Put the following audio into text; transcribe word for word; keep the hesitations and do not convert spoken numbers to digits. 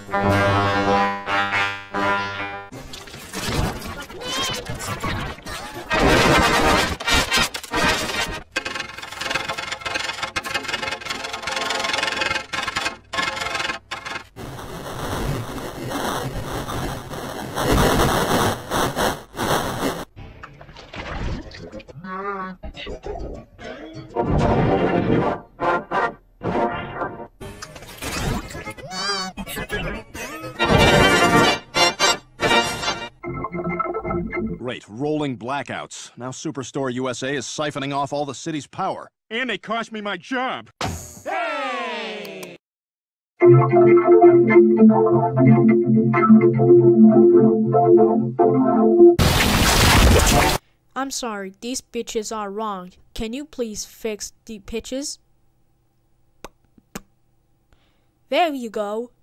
Great, rolling blackouts. Now Superstore U S A is siphoning off all the city's power. And they cost me my job. Hey! I'm sorry, these pitches are wrong. Can you please fix the pitches? There you go.